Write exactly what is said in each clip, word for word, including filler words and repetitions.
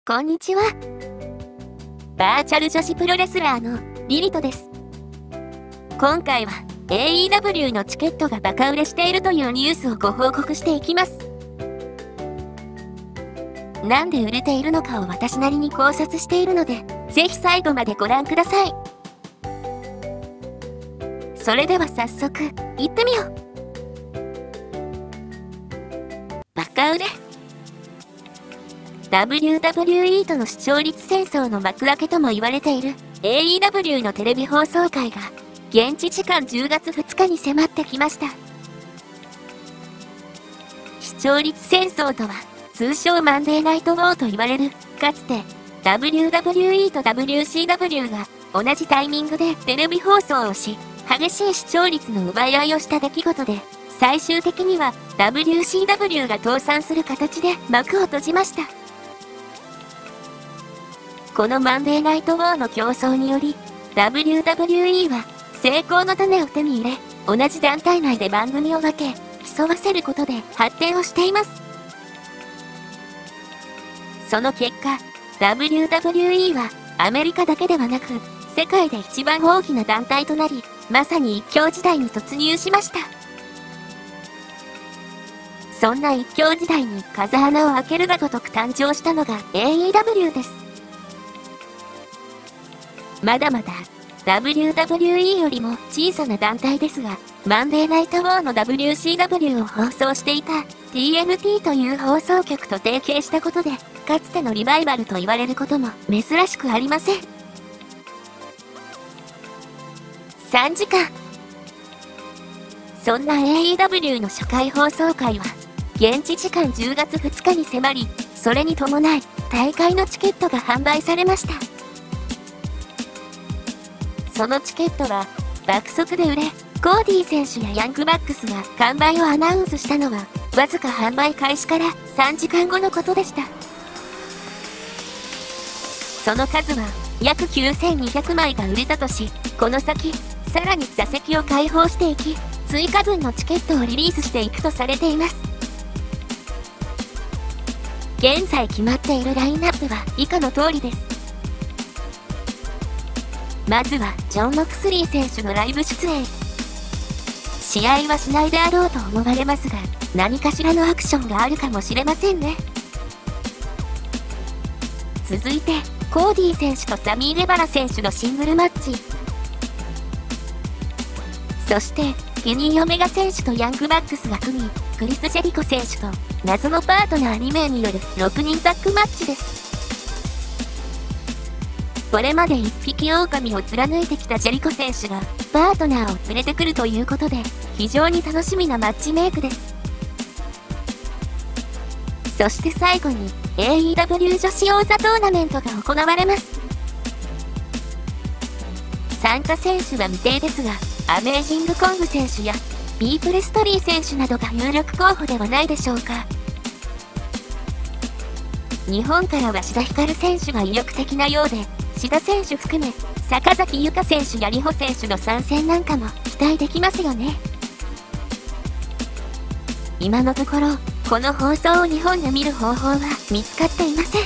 こんにちは。バーチャル女子プロレスラーのリリトです。今回は エーイーダブリュー のチケットがバカ売れしているというニュースをご報告していきます。なんで売れているのかを私なりに考察しているので、ぜひ最後までご覧ください。それでは早速、行ってみよう。バカ売れダブリューダブリューイー との視聴率戦争の幕開けとも言われている エーイーダブリュー のテレビ放送会が現地時間じゅうがつふつかに迫ってきました。視聴率戦争とは通称マンデーナイトウォーと言われる、かつて ダブリューダブリューイー と ダブリューシーダブリュー が同じタイミングでテレビ放送をし、激しい視聴率の奪い合いをした出来事で、最終的には ダブリューシーダブリュー が倒産する形で幕を閉じました。このマンデーナイトウォーの競争により、ダブリューダブリューイー は成功の種を手に入れ、同じ団体内で番組を分け、競わせることで発展をしています。その結果、ダブリューダブリューイー はアメリカだけではなく、世界で一番大きな団体となり、まさに一強時代に突入しました。そんな一強時代に風穴を開けるがごとく誕生したのが エーイーダブリュー です。まだまだ ダブリューダブリューイー よりも小さな団体ですが、マンデーナイトウォーの ダブリューシーダブリュー を放送していた ティーエヌティー という放送局と提携したことで、かつてのリバイバルと言われることも珍しくありません。さんじかん。そんな エーイーダブリュー の初回放送会は、現地時間じゅうがつふつかに迫り、それに伴い、大会のチケットが販売されました。そのチケットは、爆速で売れ、コーディ選手やヤングバックスが完売をアナウンスしたのは、わずか販売開始からさんじかんごのことでした。その数は、約きゅうせんにひゃくまいが売れたとし、この先、さらに座席を開放していき、追加分のチケットをリリースしていくとされています。現在決まっているラインナップは以下の通りです。まずは、ジョン・モクスリー選手のライブ出演。試合はしないであろうと思われますが、何かしらのアクションがあるかもしれませんね。続いて、コーディ選手とサミー・レバラ選手のシングルマッチ。そして、ケニー・オメガ選手とヤングバックスが組み、クリス・ジェリコ選手と謎のパートナーにめいによるろくにんタッグマッチです。これまで一匹狼を貫いてきたジェリコ選手がパートナーを連れてくるということで、非常に楽しみなマッチメイクです。そして最後に エーイーダブリュー 女子王座トーナメントが行われます。参加選手は未定ですが、アメージングコング選手やビープレストリー選手などが有力候補ではないでしょうか。日本からは志田ひかる選手が意欲的なようで、志田選手含め坂崎優香選手や里穂選手の参戦なんかも期待できますよね。今のところこの放送を日本で見る方法は見つかっていません。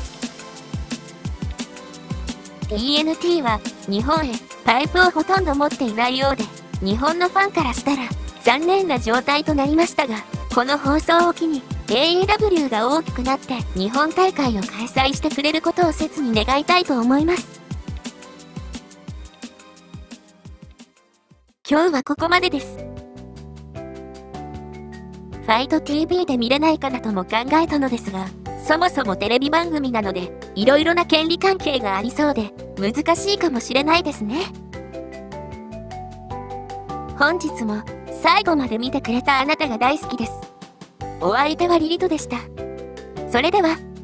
ティーエヌティー は日本へパイプをほとんど持っていないようで、日本のファンからしたら残念な状態となりましたが、この放送を機に エーイーダブリュー が大きくなって日本大会を開催してくれることを切に願いたいと思います。今日はここまでです。ファイト ティーブイ で見れないかなとも考えたのですが、そもそもテレビ番組なので、いろいろな権利関係がありそうで、難しいかもしれないですね。本日も最後まで見てくれたあなたが大好きです。お相手はリリトでした。それでは。